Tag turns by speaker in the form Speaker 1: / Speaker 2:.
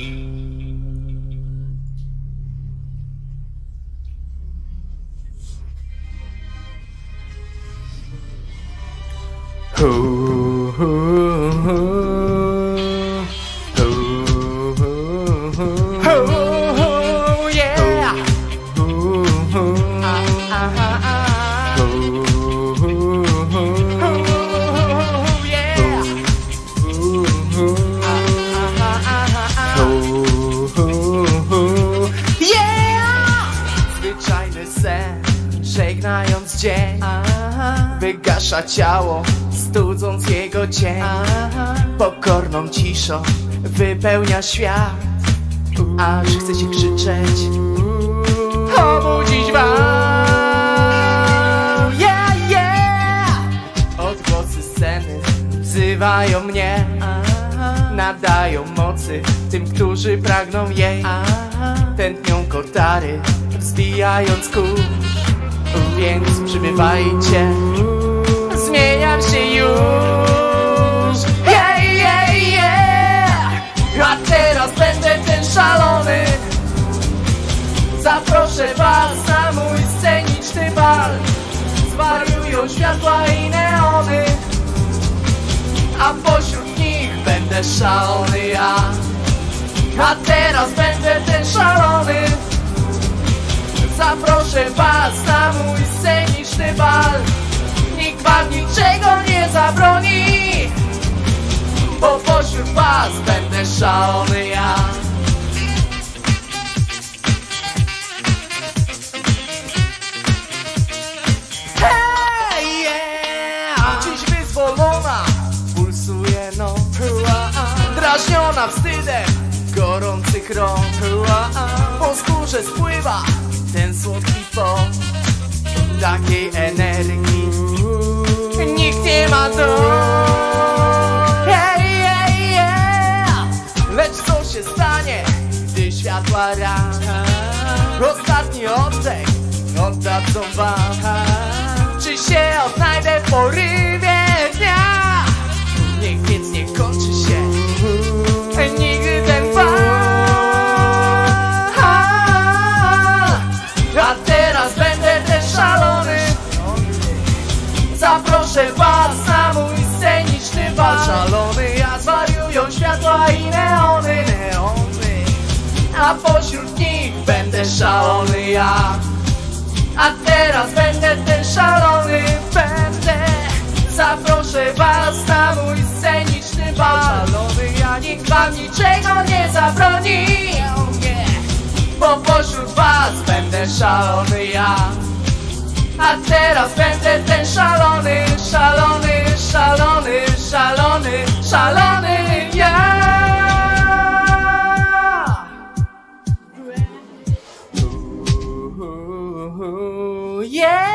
Speaker 1: Zwyczajny sen, żegnając dzień, wygasza ciało, studząc jego cień. Pokorną ciszą wypełnia świat, aż chce się krzyczeć, obudzić wam. Yeah, yeah! Odgłosy sceny wzywają mnie, nadają mocy tym, którzy pragną jej. Tętnią kotary, wzbijając kurz, więc przybywajcie, zmieniam się już. Yeah, yeah, yeah! A teraz będę ten szalony, zaproszę was na mój sceniczny bal. Zwariują światła i neony, a pośród nich będę szalony ja. A teraz będę ten szalony, zaproszę was na mój sceniczny bal. Nikt wam niczego nie zabroni, bo pośród was będę szalony ja. Hey, yeah! Dziś wyzwolona pulsuje noc, drażniona wstydem gorących rąk. Po skórze spływa ten słodki pot, takiej energii nikt nie ma do. Hey, hey, yeah! Lecz co się stanie, gdy światła ran ostatni oddech oddadzą wam? Czy się odnajdę w porywie dnia? Niech więc nie kończy się nigdy ten fal. A teraz będę też szalony, zaproszę was na mój sceniczny bal. Szalony ja, zwariują światła i neony, a pośród nich będę szalony ja. A teraz będę ten szalony, zaproszę was na mój sceniczny bal. Szalony ja, nikt wam niczego nie zabroni, bo pośród was będę szalony ja. A teraz będę ten szalony, szalony, szalony, szalony, szalony ja. Yeah!